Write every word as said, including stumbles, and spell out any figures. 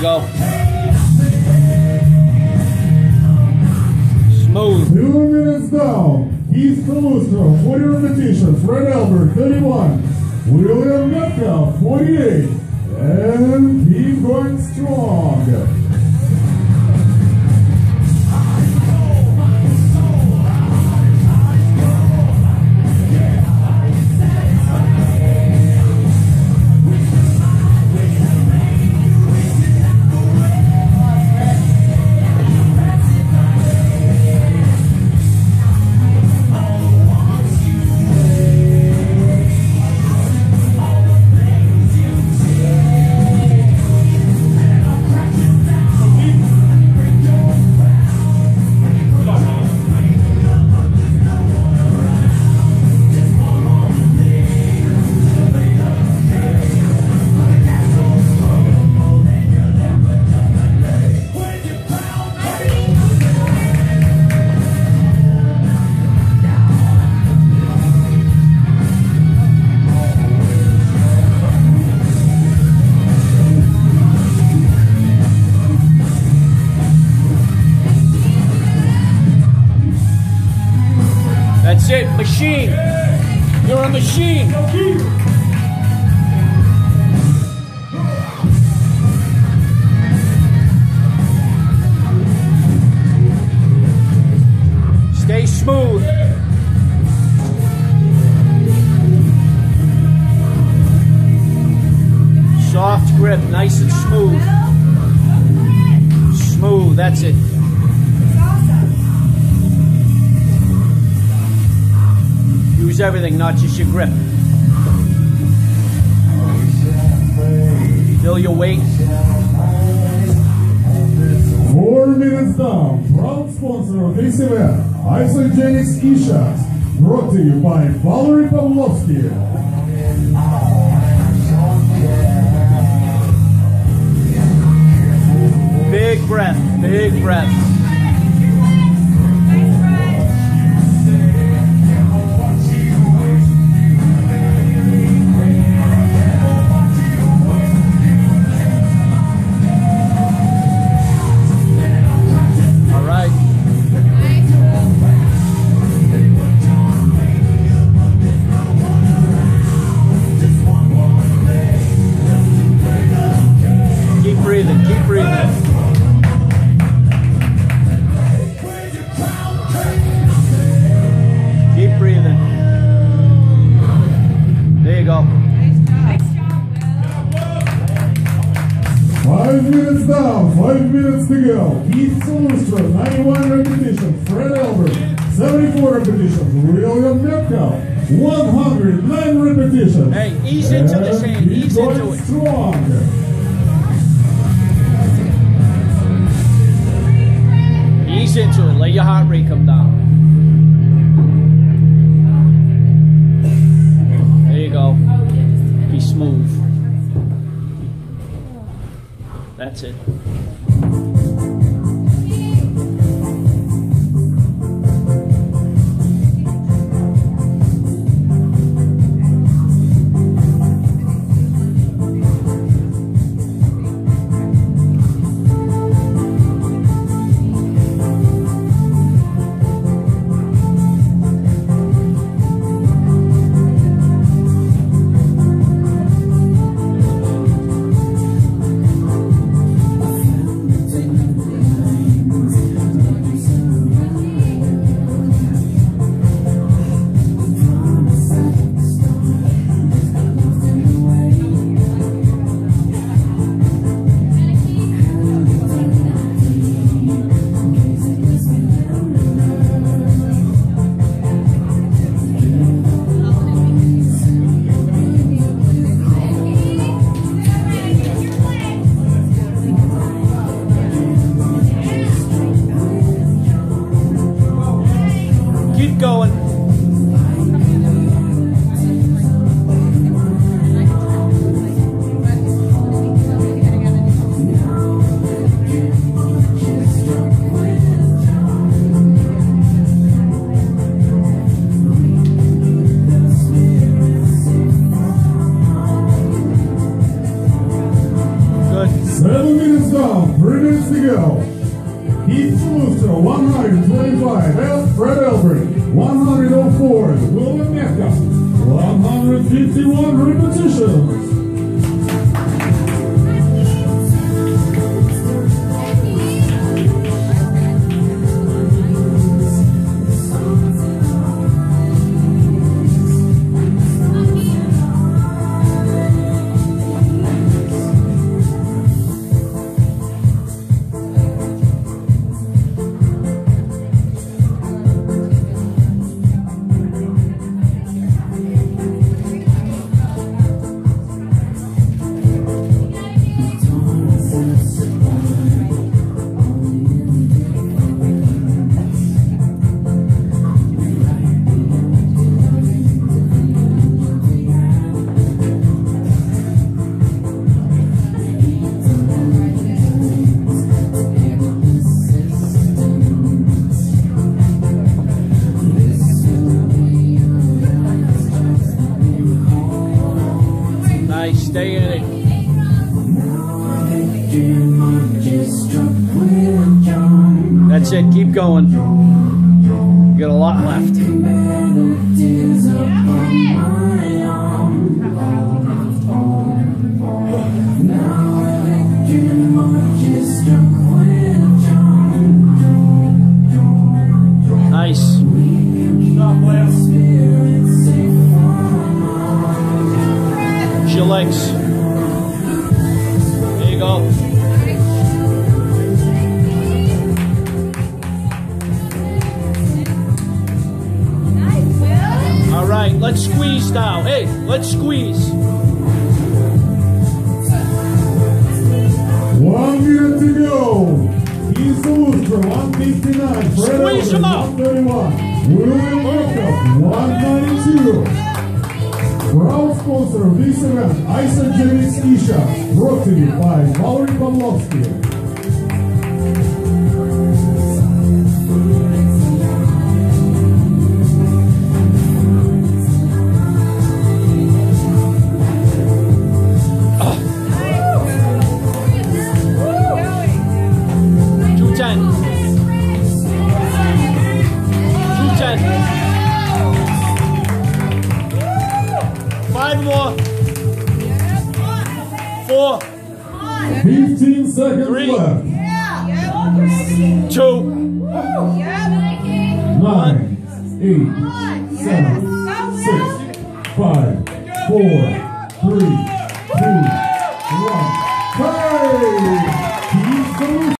go. Smooth. Two minutes down. Keith Calustro, forty repetitions. Fred Albert, thirty-one. William Metcalf, forty-eight. And keep going strong. That's it, machine. You're a machine. Stay smooth. Soft grip, nice and smooth. Smooth, that's it. Use everything, not just your grip. Feel your weight. Four minutes down. Proud sponsor of this event, Isogenics eShots, brought to you by Valery Pavlovsky. Big breath, big breath. Keep breathing, keep breathing. Keep breathing. There you go. Five minutes down, five minutes to go. Keith Salustra, ninety-one repetitions. Fred Albert, seventy-four repetitions. William Metcalf, one hundred nine repetitions. Hey, ease into this hand, ease into it. Strong. Ease into it. Let your heart rate come down. There you go. Be smooth. That's it. Keep going. Good. good. Seven minutes down, three minutes to go. Heath Lustra, one hundred twenty-five. El Fred Elbert, one hundred oh four. William Metcalf, one hundred fifty-one repetitions. Stay in it. That's it. Keep going. You got a lot left. Nice. Your legs. There you go. All right, let's squeeze now. Hey, let's squeeze. One minute to go. Heath Lustra, one fifty-nine. Fred Squeeze him Elbert, up. one thirty-one. William Metcalf, one ninety-two. Proud sponsor of this event, Isogenics eShots, brought to you by Valery Pavlovsky. two ten. two ten. Five more. Four. Fifteen seconds Three. left. Two. Nine. Eight. Seven. Six. Five. Four. Three. Two. One.